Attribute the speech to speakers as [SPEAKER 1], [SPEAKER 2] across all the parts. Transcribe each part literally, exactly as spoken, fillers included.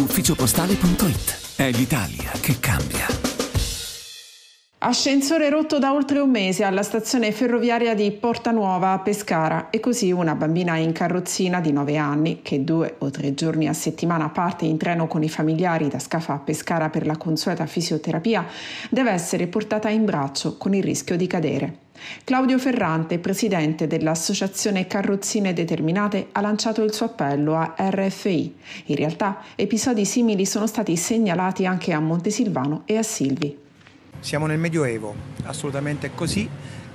[SPEAKER 1] ufficiopostale punto it. È l'Italia che cambia.
[SPEAKER 2] Ascensore rotto da oltre un mese alla stazione ferroviaria di Portanuova a Pescara e così una bambina in carrozzina di nove anni che due o tre giorni a settimana parte in treno con i familiari da Scafa a Pescara per la consueta fisioterapia deve essere portata in braccio con il rischio di cadere. Claudio Ferrante, presidente dell'associazione Carrozzine Determinate, ha lanciato il suo appello a R F I. In realtà episodi simili sono stati segnalati anche a Montesilvano e a Silvi.
[SPEAKER 3] Siamo nel Medioevo, assolutamente così,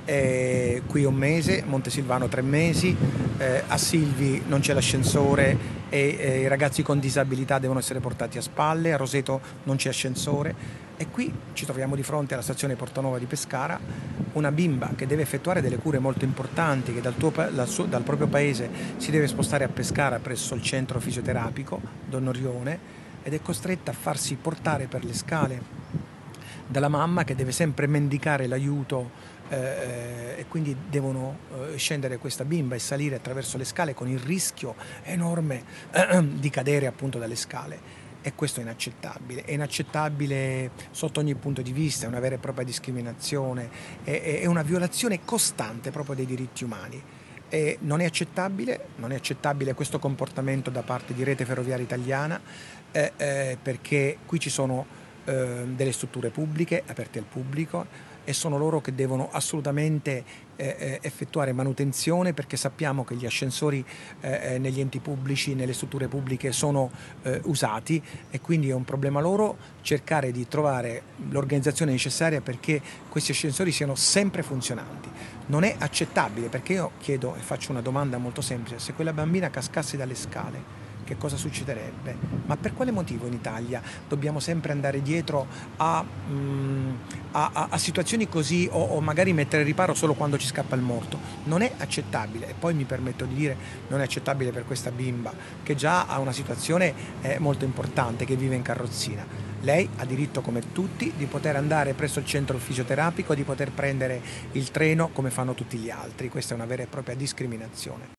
[SPEAKER 3] eh, qui un mese, Montesilvano tre mesi, eh, a Silvi non c'è l'ascensore e eh, i ragazzi con disabilità devono essere portati a spalle, a Roseto non c'è ascensore e qui ci troviamo di fronte alla stazione Portanova di Pescara, una bimba che deve effettuare delle cure molto importanti, che dal, tuo, dal, suo, dal proprio paese si deve spostare a Pescara presso il centro fisioterapico Don Orione ed è costretta a farsi portare per le scale dalla mamma che deve sempre mendicare l'aiuto eh, e quindi devono eh, scendere questa bimba e salire attraverso le scale con il rischio enorme eh, di cadere appunto dalle scale e questo è inaccettabile, è inaccettabile sotto ogni punto di vista, è una vera e propria discriminazione, è, è una violazione costante proprio dei diritti umani. E non è accettabile, non è accettabile questo comportamento da parte di Rete Ferroviaria Italiana eh, eh, perché qui ci sono delle strutture pubbliche aperte al pubblico e sono loro che devono assolutamente eh, effettuare manutenzione perché sappiamo che gli ascensori eh, negli enti pubblici, nelle strutture pubbliche sono eh, usati e quindi è un problema loro cercare di trovare l'organizzazione necessaria perché questi ascensori siano sempre funzionanti. Non è accettabile perché io chiedo e faccio una domanda molto semplice, se quella bambina cascasse dalle scale che cosa succederebbe? Ma per quale motivo in Italia dobbiamo sempre andare dietro a, mh, a, a, a situazioni così o, o magari mettere riparo solo quando ci scappa il morto? Non è accettabile e poi mi permetto di dire non è accettabile per questa bimba che già ha una situazione eh, molto importante, che vive in carrozzina. Lei ha diritto come tutti di poter andare presso il centro fisioterapico, di poter prendere il treno come fanno tutti gli altri, questa è una vera e propria discriminazione.